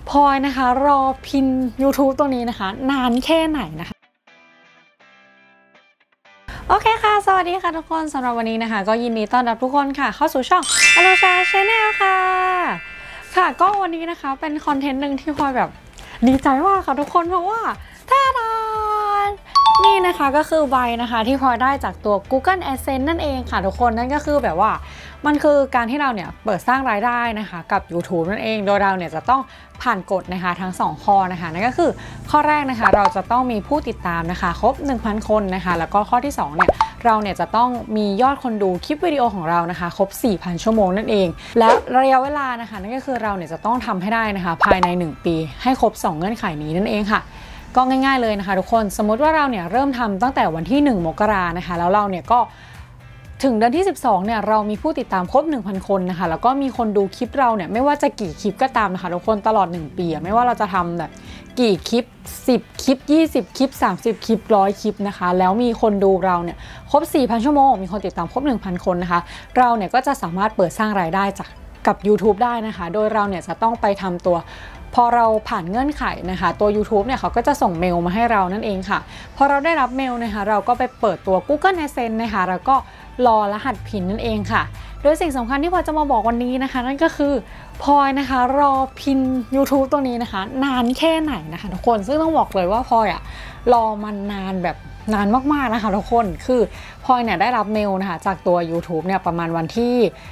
พลอยนะคะรอพิน YouTube ตัวนี้นะคะนานแค่ไหนนะคะโอเคค่ะสวัสดีค่ะทุกคนสำหรับวันนี้นะคะก็ยินดีต้อนรับทุกคนค่ะเข้าสู่ช่องอโลชาชาแนลค่ะก็วันนี้นะคะเป็นคอนเทนต์หนึ่งที่พลอยแบบดีใจมากค่ะทุกคนเพราะว่าท่าทานนี่นะคะก็คือใบนะคะที่พลอยได้จากตัว Google AdSense นั่นเองค่ะทุกคนนั่นก็คือแบบว่ามันคือการที่เราเนี่ยเปิดสร้างรายได้นะคะกับ YouTube นั่นเองโดยเราเนี่ยจะต้องผ่านกฎนะคะทั้ง2ข้อนะคะนั่นก็คือข้อแรกนะคะเราจะต้องมีผู้ติดตามนะคะครบ 1,000 คนนะคะแล้วก็ข้อที่2เนี่ยเราเนี่ยจะต้องมียอดคนดูคลิปวิดีโอของเรานะคะครบ 4,000 ชั่วโมงนั่นเองและระยะเวลานะคะนั่นก็คือเราเนี่ยจะต้องทำให้ได้นะคะภายใน1ปีให้ครบ2เงื่อนไขนี้นั่นเองค่ะก็ง่ายๆเลยนะคะทุกคนสมมติว่าเราเนี่ยเริ่มทำตั้งแต่วันที่1 มกรานะคะแล้วเราเนี่ยก็ถึงเดือนที่12เนี่ยเรามีผู้ติดตามครบ 1,000 คนนะคะแล้วก็มีคนดูคลิปเราเนี่ยไม่ว่าจะกี่คลิปก็ตามนะคะทุกคนตลอด1ปีไม่ว่าเราจะทำแบบกี่คลิป10คลิป20คลิป30คลิป100คลิปนะคะแล้วมีคนดูเราเนี่ยครบ 4,000 ชั่วโมงมีคนติดตามครบ 1,000 คนนะคะเราเนี่ยก็จะสามารถเปิดสร้างรายได้จากกับ YouTube ได้นะคะโดยเราเนี่ยจะต้องไปทำตัวพอเราผ่านเงื่อนไขนะคะตัว YouTube เนี่ยเขาก็จะส่งเมลมาให้เรานั่นเองค่ะพอเราได้รับเมลนะคะเราก็ไปเปิดตัว Google AdSense นะคะแล้วก็รอรหัสพินนั่นเองค่ะโดยสิ่งสำคัญที่พลอยจะมาบอกวันนี้นะคะนั่นก็คือพลอยนะคะรอพิน YouTube ตัวนี้นะคะนานแค่ไหนนะคะทุกคนซึ่งต้องบอกเลยว่าพลอยรอมันนานแบบนานมากๆนะคะทุกคนคือพลอยเนี่ยได้รับเมลนะคะจากตัว YouTube เนี่ยประมาณวันที่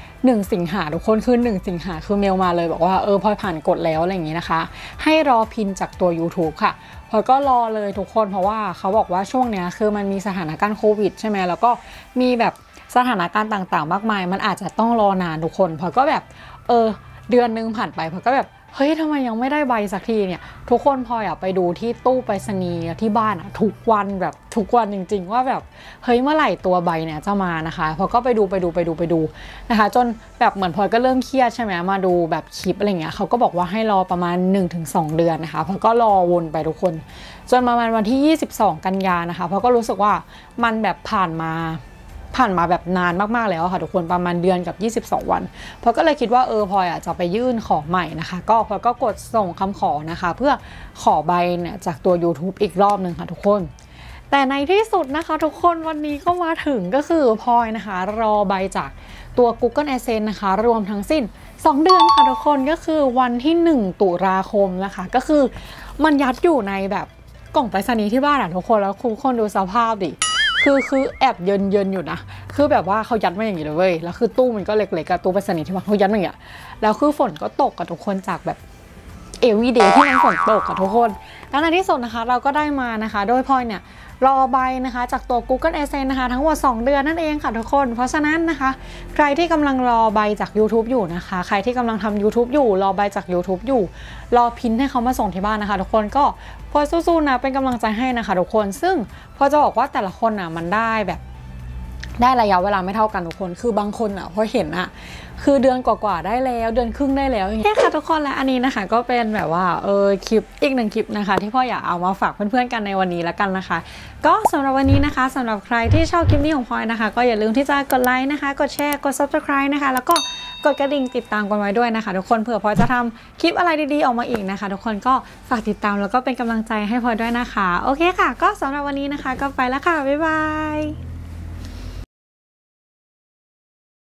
1 สิงหาทุกคนคือ1 สิงหาคือเมลมาเลยบอกว่าพลอยผ่านกฎแล้วอะไรอย่างนี้นะคะให้รอพินจากตัว YouTube ค่ะพลอยก็รอเลยทุกคนเพราะว่าเขาบอกว่าช่วงเนี้ยคือมันมีสถานการณ์โควิดใช่ไหมแล้วก็มีแบบสถานการณ์ต่างๆมากมายมันอาจจะต้องรอนานทุกคนพลอยก็แบบเดือนนึงผ่านไปพลอยก็แบบเฮ้ยทำไมยังไม่ได้ใบสักทีเนี่ยทุกคนพลอยไปดูที่ตู้ไปรษณีย์ที่บ้านทุกวันแบบทุกวันจริงๆว่าแบบเฮ้ยเมื่อไหร่ตัวใบเนี่ยจะมานะคะพลอยก็ไปดูนะคะจนแบบเหมือนพลอยก็เริ่มเครียดใช่ไหมมาดูแบบคลิปอะไรเงี้ยเขาก็บอกว่าให้รอประมาณ 1-2 เดือนนะคะพลอยก็รอวนไปทุกคนจนประมาณวันที่22 กันยานะคะพลอยก็รู้สึกว่ามันแบบผ่านมาแบบนานมากๆแล้วค่ะทุกคนประมาณเดือนกับ22 วันพลอยก็เลยคิดว่าพลอยจะไปยื่นขอใหม่นะคะก็พลอยก็กดส่งคำขอนะคะเพื่อขอใบเนี่ยจากตัว YouTube อีกรอบนึงค่ะทุกคนแต่ในที่สุดนะคะทุกคนวันนี้ก็มาถึงก็คือพลอยนะคะรอใบจากตัว Google AdSense นะคะรวมทั้งสิ้น2 เดือนค่ะทุกคนก็คือวันที่1 ตุลาคมนะคะก็คือมันยัดอยู่ในแบบกล่องไปรษณีย์ที่บ้านทุกคนแล้วทุกคนดูสภาพดิคือแอบเยินอยู่นะคือแบบว่าเขายัดมาอย่างนี้เลยเว้ยแล้วคือตู้มันก็เล็กๆกับตู้ไปรษณีย์ที่ว่าเขายัดมาอย่างเงี้ยแล้วคือฝนก็ตกกับทุกคนจากแบบeverydayที่มันฝนตกกับทุกคนแล้วในที่สุดนะคะเราก็ได้มานะคะโดยพลอยเนี่ยรอใบนะคะจากตัว Google AdSense นะคะทั้งหมด2 เดือนนั่นเองค่ะทุกคนเพราะฉะนั้นนะคะใครที่กำลังรอใบจาก YouTube อยู่นะคะใครที่กำลังทำ YouTube อยู่รอใบจาก YouTube อยู่รอพินให้เขามาส่งที่บ้านนะคะทุกคนก็พลอยสู้ๆนะเป็นกำลังใจให้นะคะทุกคนซึ่งพลอยจะบอกว่าแต่ละคนมันได้แบบได้ระยะเวลาไม่เท่ากันทุกคนคือบางคนพอเห็นคือเดือนกว่าๆได้แล้วเดือนครึ่งได้แล้วอย่างเงี้ยค่ะทุกคนและอันนี้นะคะก็เป็นแบบว่าคลิปอีก1 คลิปนะคะที่พ่ออยากเอามาฝากเพื่อนๆกันในวันนี้แล้วกันนะคะก็สำหรับวันนี้นะคะสำหรับใครที่ชอบคลิปนี้ของพลอยนะคะก็อย่าลืมที่จะกดไลค์นะคะกดแชร์กด Subscribe นะคะแล้วก็กดกระดิ่งติดตามกันไว้ด้วยนะคะทุกคนเผื่อพลอยจะทำคลิปอะไรดีๆออกมาอีกนะคะทุกคนก็ฝากติดตามแล้วก็เป็นกำลังใจให้พลอยด้วยนะคะโอเคค่ะก็สำหรับวันนี้นะคะก็ไปแล้วค่ะบ๊ายบาย